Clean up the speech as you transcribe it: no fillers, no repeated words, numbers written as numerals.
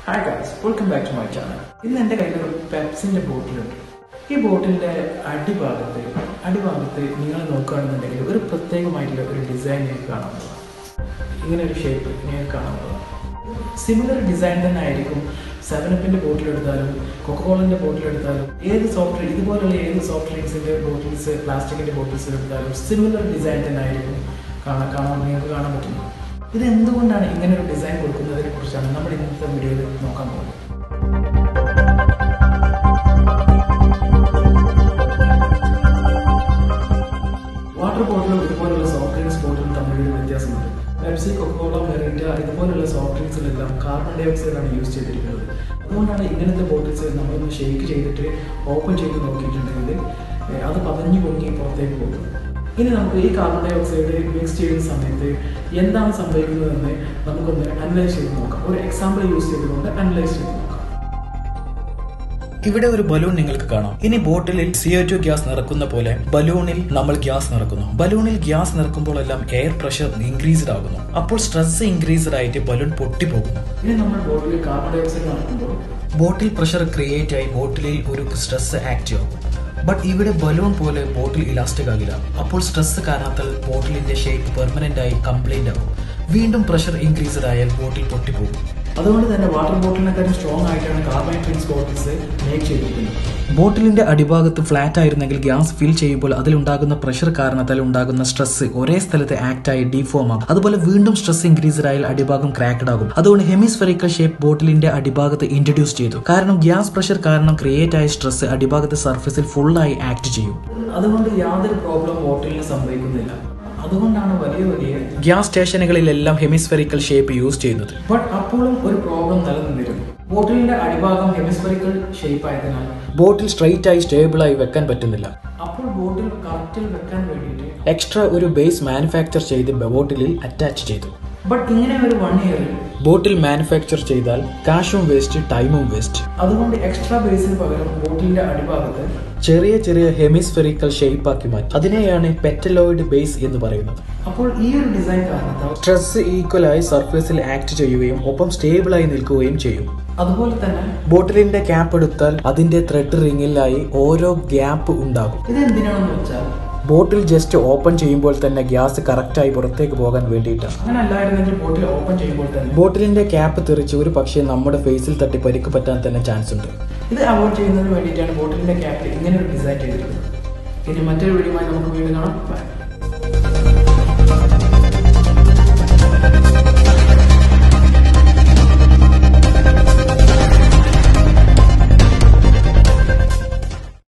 Hi guys, welcome back to my channel. ഇന്ന് എൻ്റെ കയ്യിൽ ഒരു പെപ്സിൻ്റെ ബോട്ടിലുണ്ട്. ഈ ബോട്ടിലിൻ്റെ അടിഭാഗത്ത് നിങ്ങൾ നോക്കുകയാണെന്നുണ്ടെങ്കിൽ ഒരു പ്രത്യേകമായിട്ടുള്ള ഒരു ഡിസൈൻ നിങ്ങൾക്ക് കാണാൻ പോകും. ഇങ്ങനെ ഒരു ഷേപ്പ് നിങ്ങൾക്ക് കാണാൻ പോകും. സിമിലർ ഡിസൈൻ തന്നെ ആയിരിക്കും 7-Upൻ്റെ ബോട്ടിലെടുത്താലും കൊക്കോളൻ്റെ ബോട്ടിലെടുത്താലും ഇതുപോലുള്ള ഏത് സോഫ്റ്റ് ഡ്രിങ്ക്സിൻ്റെ ബോട്ടിൽസ് പ്ലാസ്റ്റിക്കിൻ്റെ ബോട്ടിൽസ് എടുത്താലും സിമിലർ ഡിസൈൻ തന്നെ ആയിരിക്കും നിങ്ങൾക്ക് കാണാൻ പറ്റുന്നത്. ഇത് എന്തുകൊണ്ടാണ് ഇങ്ങനെ ഒരു ഡിസൈൻ കൊടുക്കുന്നതിനെ കുറിച്ചാണ് നമ്മൾ ഇന്നത്തെ വീഡിയോയിൽ നോക്കാൻ പോകുന്നത്. വാട്ടർ ബോട്ടിലും ഇതുപോലുള്ള സോഫ്റ്റ് ഡ്രിങ്ക്സ് ബോട്ടിലും തമ്മിലൊരു വ്യത്യാസമുണ്ട്. പെപ്സി, കൊക്കോള, മെറിറ്റ ഇതുപോലുള്ള സോഫ്റ്റ് ഡ്രിങ്ക്സിലെല്ലാം കാർബൺ ഡൈ ഓക്സൈഡാണ് യൂസ് ചെയ്തിരിക്കുന്നത്. അതുകൊണ്ടാണ് ഇങ്ങനത്തെ ബോട്ടിൽസ് നമ്മളൊന്ന് ഷേക്ക് ചെയ്തിട്ട് ഓപ്പൺ ചെയ്ത് നോക്കിയിട്ടുണ്ടെങ്കിൽ അത് പതഞ്ഞു പൊങ്ങി പുറത്തേക്ക് പോകും. ഇനി നമുക്ക് ഈ കാർബൺ ഡൈ ഓക്സൈഡ് മിക്സ് ചെയ്യുന്ന സമയത്ത് എന്താണ് സംഭവിക്കുന്നതെന്ന് നമുക്കൊന്ന് അനലൈസ് ചെയ്ത് നോക്കാം. ഒരു എക്സാമ്പിൾ യൂസ് ചെയ്തുകൊണ്ട് അനലൈസ് ചെയ്ത് നോക്കാം. ഇവിടെ ഒരു ബലൂൺ നിങ്ങൾക്ക് കാണാം. ഇനി ബോട്ടിലിൽ CO2 ഗ്യാസ് നിറക്കുന്ന പോലെ ബലൂണിൽ നമ്മൾ ഗ്യാസ് നിറക്കുന്നു. ബലൂണിൽ ഗ്യാസ് നിറക്കുമ്പോഴെല്ലാം എയർ പ്രഷർ ഇൻക്രീസ്ഡ് ആകുന്നു. അപ്പോൾ സ്ട്രെസ് ഇൻക്രീസ്ഡ് ആയിട്ട് ബലൂൺ പൊട്ടിപ്പോകുന്നു. ഇനി നമ്മൾ ബോട്ടിലിൽ കാർബൺ ഡൈ ഓക്സൈഡ് നിറക്കുമ്പോൾ ബോട്ടിൽ പ്രഷർ ക്രിയേറ്റ് ആയി ബോട്ടിലിൽ ഒരു സ്ട്രെസ് ആക്റ്റീവ് ആകും. ബട്ട് ഇവിടെ ബലൂൺ പോലെ ബോട്ടിൽ ഇലാസ്റ്റിക് ആകില്ല. അപ്പോൾ സ്ട്രെസ് കാരണത്താൽ ബോട്ടിലിന്റെ ഷേപ്പ് പെർമനന്റ് ആയി കംപ്ലൈന്റ് ആകും. വീണ്ടും പ്രഷർ ഇൻക്രീസ്ഡ് ആയാൽ ബോട്ടിൽ പൊട്ടിപ്പോകും. അതുകൊണ്ട് തന്നെ വാട്ടർ ബോട്ടിലിനെക്കാളും സ്ട്രോങ് ആയിട്ടാണ് കാർബൺ ഡ്രിങ്ക്സ് ബോട്ടിൽസ് മേക്ക് ചെയ്തിരിക്കുന്നത്. ബോട്ടിലിന്റെ അടിഭാഗത്ത് ഫ്ലാറ്റ് ആയിരുന്നെങ്കിൽ ഗ്യാസ് ഫിൽ ചെയ്യുമ്പോൾ അതിലുണ്ടാകുന്ന പ്രഷർ കാരണത്താൽ ഉണ്ടാകുന്ന സ്ട്രെസ് ഒരേ സ്ഥലത്ത് ആക്ട് ആയി ഡീഫോം ആകും. അതുപോലെ വീണ്ടും സ്ട്രെസ് ഇൻക്രീസ്ഡ് ആയാൽ അടിഭാഗം ക്രാക്ഡ് ആകും. അതുകൊണ്ട് ഹെമിസ്ഫെറിക്കൽ ഷേപ്പ് ബോട്ടിലിന്റെ അടിഭാഗത്ത് ഇൻട്രൊഡ്യൂസ് ചെയ്തു. കാരണം ഗ്യാസ് പ്രഷർ കാരണം ക്രിയേറ്റ് ആയ സ്ട്രെസ് അടിഭാഗത്തെ സർഫസിൽ ഫുള്ളായി ആക്ട് ചെയ്യും. അതുകൊണ്ട് യാതൊരു പ്രോബ്ലം ബോട്ടിലിന് സംഭവിക്കുന്നില്ല. അതുകൊണ്ടാണ് വലിയ ഗ്യാസ് സ്റ്റേഷനുകളിലെല്ലാം ഹെമിസ്ഫെറിക്കൽ ഷേപ്പ് യൂസ് ചെയ്യുന്നത്. ബട്ട് അപ്പോഴും ഒരു പ്രോബ്ലം നിലനിന്നിരുന്നു. ബോട്ടിലിന്റെ അടിഭാഗം ഹെമിസ്ഫെറിക്കൽ ഷേപ്പ് ആയതിനാൽ ബോട്ടിൽ സ്ട്രെയിറ്റ് ആയി സ്റ്റേബിൾ ആയി വെക്കാൻ പറ്റുന്നില്ല. അപ്പോൾ ബോട്ടിൽ കറക്റ്റിൽ വെക്കാൻ വേണ്ടിയിട്ട് എക്സ്ട്രാ ഒരു ബേസ് മാനുഫാക്ചർ ചെയ്ത് ബോട്ടിലിൽ അറ്റാച്ച് ചെയ്തു. ബട്ട് ഇങ്ങനെ ഒരു 1 ഇയറിൽ ബോട്ടിൽ മാനുഫാക്ചർ ചെയ്താൽ കാശും വേസ്റ്റ്, ടൈമും വേസ്റ്റ്. അതുകൊണ്ട് എക്സ്ട്രാ ബേസിന് പകരം ബോട്ടിലിന്റെ അടിഭാഗത്ത് ചെറിയ ഹെമിസ്ഫെറിക്കൽ ഷേപ്പ് ആക്കി മാറ്റി. അതിനെയാണ് പെറ്റലോയിഡ് ബേസ് എന്ന് പറയുന്നത്. അപ്പോൾ ഈ ഒരു ഡിസൈൻ കാരണത്താൽ സ്ട്രെസ് ഈക്വൽ ആയി സർഫേസിൽ ആക്ട് ചെയ്യുകയും ഒപ്പം സ്റ്റേബിൾ ആയി നിൽക്കുകയും ചെയ്യും. അതുപോലെ തന്നെ ബോട്ടിലിന്റെ ക്യാപ്പ് എടുത്താൽ അതിന്റെ ത്രെഡ് റിങ്ങിലായി ഓരോ ഗ്യാപ്പ് ഉണ്ടാകും. ഇത് എന്തിനാണെന്ന് വെച്ചാൽ ബോട്ടിൽ ജസ്റ്റ് ഓപ്പൺ ചെയ്യുമ്പോൾ തന്നെ ഗ്യാസ് കറക്റ്റായി പുറത്തേക്ക് പോകാൻ വേണ്ടിയിട്ടാണ്. അങ്ങനെ അല്ലായിരുന്നെങ്കിൽ ബോട്ടിൽ ഓപ്പൺ ചെയ്യുമ്പോൾ തന്നെ ബോട്ടിലിന്റെ ക്യാപ്പ് തെറിച്ച് ഒരു പക്ഷേ നമ്മുടെ ഫേസിൽ തട്ടി പരിക്ക് പറ്റാൻ തന്നെ ചാൻസ് ഉണ്ട്. ഇത് അവോയ്ഡ് ചെയ്യുന്നതിന് വേണ്ടിയിട്ടാണ് ബോട്ടിലിന്റെ ക്യാപ്പിൽ ഇങ്ങനെ ഒരു ഡിസൈൻ ചെയ്തിരിക്കുന്നത്. ഇനി മറ്റൊരു വീഡിയോയുമായി നമുക്ക് വീണ്ടും കാണാം. ബൈ.